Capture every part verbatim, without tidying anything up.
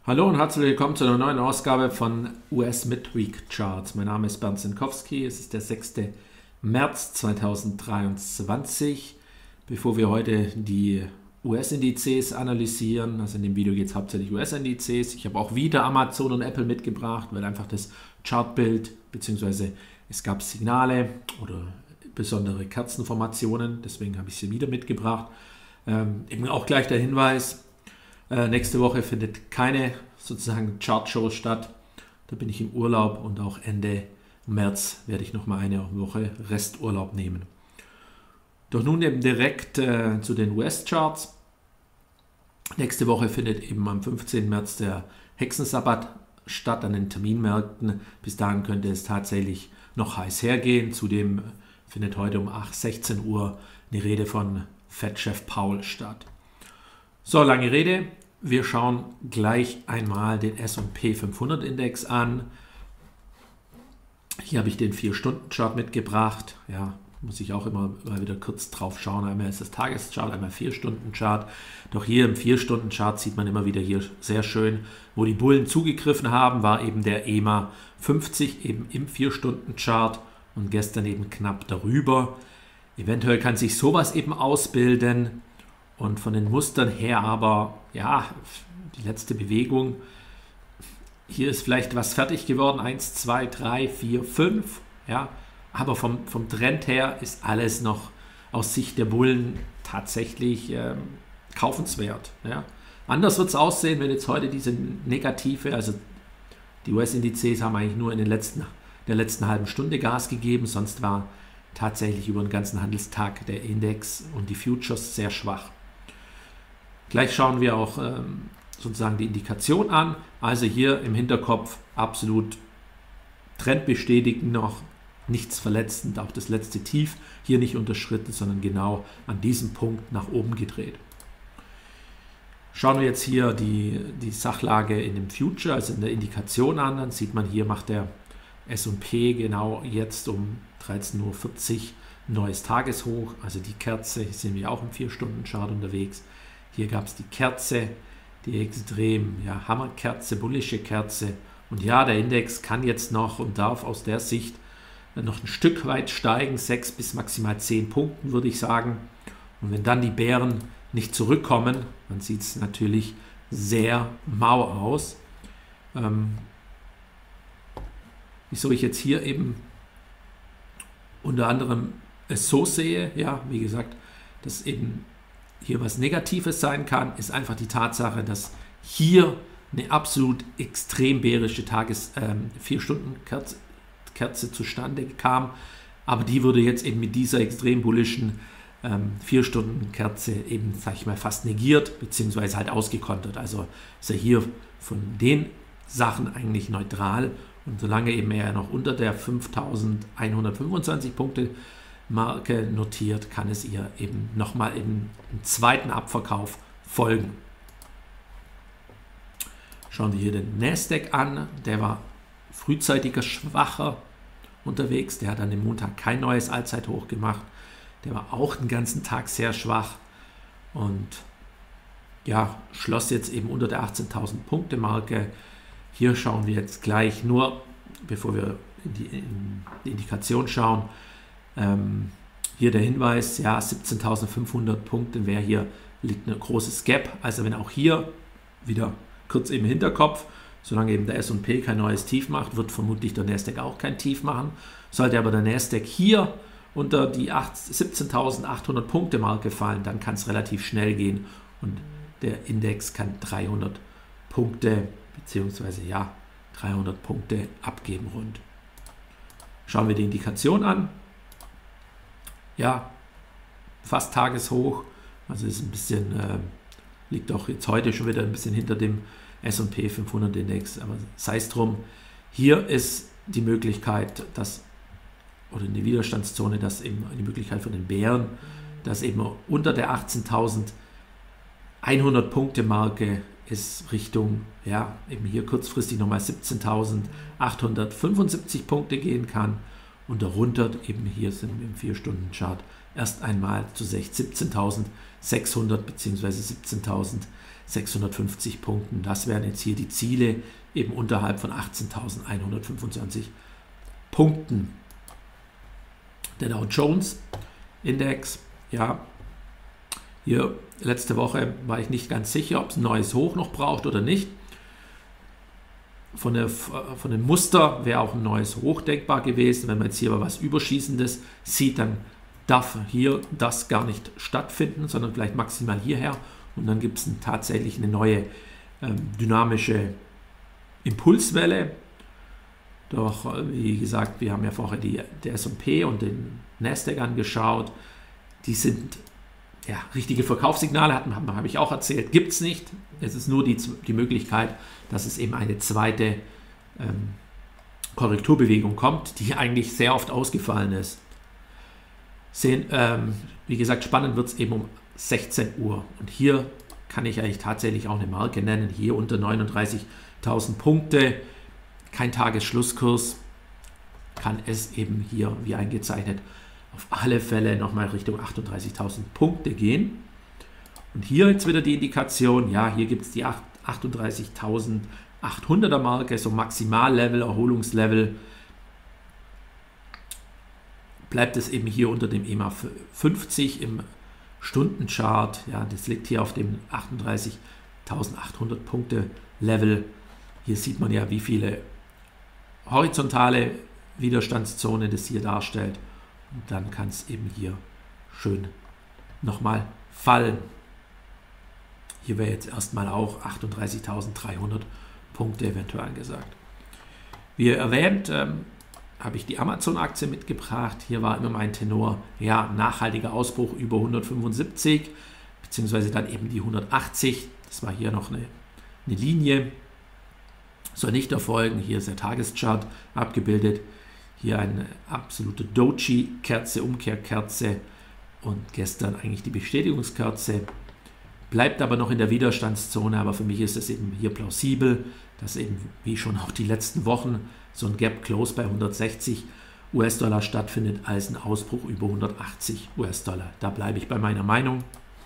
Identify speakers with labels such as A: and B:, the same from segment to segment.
A: Hallo und herzlich willkommen zu einer neuen Ausgabe von U S Midweek Charts. Mein Name ist Bernd Zinkowski, es ist der sechste März zweitausenddreiundzwanzig. Bevor wir heute die U S-Indizes analysieren, also in dem Video geht es hauptsächlich U S-Indizes. Ich habe auch wieder Amazon und Apple mitgebracht, weil einfach das Chartbild bzw. es gab Signale oder besondere Kerzenformationen, deswegen habe ich sie wieder mitgebracht. Ähm, eben auch gleich der Hinweis, Äh, nächste Woche findet keine sozusagen Chart-Show statt. Da bin ich im Urlaub und auch Ende März werde ich nochmal eine Woche Resturlaub nehmen. Doch nun eben direkt äh, zu den U S-Charts. Nächste Woche findet eben am fünfzehnten März der Hexensabbat statt an den Terminmärkten. Bis dahin könnte es tatsächlich noch heiß hergehen. Zudem findet heute um sechzehn Uhr eine Rede von Fed-Chef Powell statt. So, lange Rede. Wir schauen gleich einmal den S und P fünfhundert Index an. Hier habe ich den vier Stunden Chart mitgebracht. Ja, muss ich auch immer mal wieder kurz drauf schauen. Einmal ist das Tageschart, einmal vier Stunden Chart. Doch hier im vier Stunden Chart sieht man immer wieder hier sehr schön, wo die Bullen zugegriffen haben, war eben der E M A fünfzig, eben im vier Stunden Chart und gestern eben knapp darüber. Eventuell kann sich sowas eben ausbilden. Und von den Mustern her aber, ja, die letzte Bewegung, hier ist vielleicht was fertig geworden, eins, zwei, drei, vier, fünf, ja, aber vom, vom Trend her ist alles noch aus Sicht der Bullen tatsächlich ähm, kaufenswert. Ja. Anders wird es aussehen, wenn jetzt heute diese negative, also die U S-Indizes haben eigentlich nur in den letzten, der letzten halben Stunde Gas gegeben, sonst war tatsächlich über den ganzen Handelstag der Index und die Futures sehr schwach. Gleich schauen wir auch ähm, sozusagen die Indikation an. Also hier im Hinterkopf absolut trendbestätigend noch, nichts verletzend, auch das letzte Tief hier nicht unterschritten, sondern genau an diesem Punkt nach oben gedreht. Schauen wir jetzt hier die, die Sachlage in dem Future, also in der Indikation an, dann sieht man hier macht der S und P genau jetzt um dreizehn Uhr vierzig neues Tageshoch, also die Kerze, hier sind wir auch im vier Stunden Chart unterwegs. Hier gab es die Kerze, die extrem ja, Hammerkerze, bullische Kerze. Und ja, der Index kann jetzt noch und darf aus der Sicht noch ein Stück weit steigen, sechs bis maximal zehn Punkten, würde ich sagen. Und wenn dann die Bären nicht zurückkommen, dann sieht es natürlich sehr mau aus. Ähm, wieso ich jetzt hier eben unter anderem es so sehe, ja, wie gesagt, dass eben hier was Negatives sein kann, ist einfach die Tatsache, dass hier eine absolut extrem bärische Tages ähm, vier Stunden Kerze, Kerze zustande kam, aber die wurde jetzt eben mit dieser extrem bullischen ähm, vier Stunden Kerze eben, sag ich mal, fast negiert, beziehungsweise halt ausgekontert. Also ist er hier von den Sachen eigentlich neutral und solange eben er noch unter der fünftausendeinhundertfünfundzwanzig Punkte Marke notiert, kann es ihr eben nochmal im zweiten Abverkauf folgen. Schauen wir hier den Nasdaq an, der war frühzeitiger schwacher unterwegs, der hat an dem Montag kein neues Allzeithoch gemacht, der war auch den ganzen Tag sehr schwach und ja, schloss jetzt eben unter der achtzehntausend Punkte Marke. Hier schauen wir jetzt gleich nur, bevor wir in die, in die Indikation schauen, Ähm, hier der Hinweis, ja, siebzehntausendfünfhundert Punkte wäre hier, liegt ein großes Gap, also wenn auch hier, wieder kurz im Hinterkopf, solange eben der S und P kein neues Tief macht, wird vermutlich der Nasdaq auch kein Tief machen, sollte aber der Nasdaq hier unter die siebzehntausendachthundert Punkte Marke fallen, dann kann es relativ schnell gehen und der Index kann dreihundert Punkte, beziehungsweise ja, dreihundert Punkte abgeben rund. Schauen wir die Indikation an. Ja, fast Tageshoch, also ist ein bisschen, äh, liegt auch jetzt heute schon wieder ein bisschen hinter dem S und P fünfhundert Index, aber sei es drum, hier ist die Möglichkeit, dass, oder in die Widerstandszone, dass eben die Möglichkeit für den Bären, dass eben unter der achtzehntausendeinhundert Punkte Marke ist Richtung, ja, eben hier kurzfristig nochmal siebzehntausendachthundertfünfundsiebzig Punkte gehen kann. Und darunter, eben hier sind wir im vier Stunden Chart, erst einmal zu siebzehntausendsechshundert bzw. siebzehntausend sechshundertfünfzig Punkten. Das wären jetzt hier die Ziele, eben unterhalb von achtzehntausendeinhundertfünfundzwanzig Punkten. Der Dow Jones Index, ja, hier letzte Woche war ich nicht ganz sicher, ob es ein neues Hoch noch braucht oder nicht. Von, der, von dem Muster wäre auch ein neues Hoch denkbar gewesen. Wenn man jetzt hier aber was Überschießendes sieht, dann darf hier das gar nicht stattfinden, sondern vielleicht maximal hierher. Und dann gibt es tatsächlich eine neue ähm, dynamische Impulswelle. Doch, wie gesagt, wir haben ja vorher die, der S und P und den Nasdaq angeschaut. Die sind, ja, richtige Verkaufssignale, hatten, habe ich auch erzählt, gibt es nicht. Es ist nur die, die Möglichkeit, dass es eben eine zweite ähm, Korrekturbewegung kommt, die eigentlich sehr oft ausgefallen ist. Sehen, ähm, wie gesagt, spannend wird es eben um sechzehn Uhr. Und hier kann ich eigentlich tatsächlich auch eine Marke nennen, hier unter neununddreißigtausend Punkte. Kein Tagesschlusskurs, kann es eben hier, wie eingezeichnet, auf alle Fälle nochmal Richtung achtunddreißigtausend Punkte gehen. Und hier jetzt wieder die Indikation, ja, hier gibt es die achtunddreißigtausendachthunderter Marke, so Maximallevel, Erholungslevel. Bleibt es eben hier unter dem E M A fünfzig im Stundenchart. Ja, das liegt hier auf dem achtunddreißigtausendachthundert Punkte Level. Hier sieht man ja, wie viele horizontale Widerstandszonen das hier darstellt. Und dann kann es eben hier schön nochmal fallen. Hier wäre jetzt erstmal auch achtunddreißigtausenddreihundert Punkte eventuell angesagt. Wie erwähnt, ähm, habe ich die Amazon-Aktie mitgebracht. Hier war immer mein Tenor, ja, nachhaltiger Ausbruch über hundertfünfundsiebzig, beziehungsweise dann eben die hundertachtzig. Das war hier noch eine, eine Linie. Soll nicht erfolgen. Hier ist der Tageschart abgebildet. Hier eine absolute Doji-Kerze, Umkehrkerze und gestern eigentlich die Bestätigungskerze. Bleibt aber noch in der Widerstandszone, aber für mich ist es eben hier plausibel, dass eben wie schon auch die letzten Wochen so ein Gap Close bei hundertsechzig US-Dollar stattfindet als ein Ausbruch über hundertachtzig US-Dollar. Da bleibe ich bei meiner Meinung.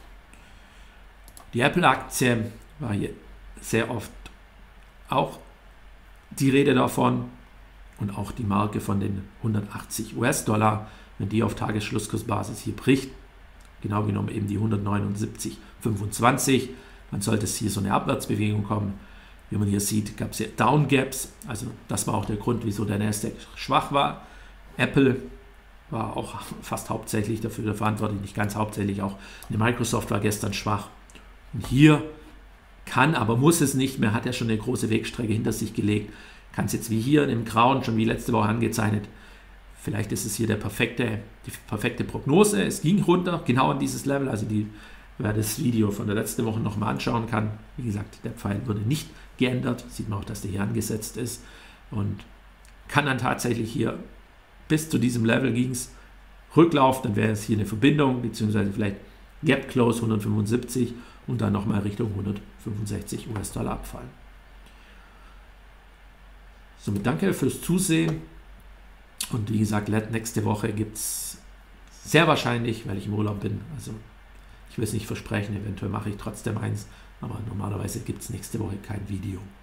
A: Die Apple-Aktie war hier sehr oft auch die Rede davon und auch die Marke von den hundertachtzig US-Dollar, wenn die auf Tagesschlusskursbasis hier bricht, genau genommen eben die hundertneunundsiebzig Komma fünfundzwanzig, dann sollte es hier so eine Abwärtsbewegung kommen. Wie man hier sieht, gab es hier Down Gaps, also das war auch der Grund, wieso der Nasdaq schwach war. Apple war auch fast hauptsächlich dafür verantwortlich, nicht ganz hauptsächlich, auch eine Microsoft war gestern schwach. Und hier kann, aber muss es nicht mehr, hat er schon eine große Wegstrecke hinter sich gelegt, kann es jetzt wie hier im Grauen, schon wie letzte Woche angezeichnet, vielleicht ist es hier der perfekte, die perfekte Prognose. Es ging runter, genau an dieses Level, also die, wer das Video von der letzten Woche nochmal anschauen kann, wie gesagt, der Pfeil wurde nicht geändert, sieht man auch, dass der hier angesetzt ist und kann dann tatsächlich hier bis zu diesem Level ging es Rücklauf, dann wäre es hier eine Verbindung, beziehungsweise vielleicht Gap Close hundertfünfundsiebzig und dann nochmal Richtung hundertfünfundsechzig US-Dollar abfallen. Somit danke fürs Zusehen und wie gesagt, nächste Woche gibt es sehr wahrscheinlich, weil ich im Urlaub bin, also ich will es nicht versprechen, eventuell mache ich trotzdem eins, aber normalerweise gibt es nächste Woche kein Video.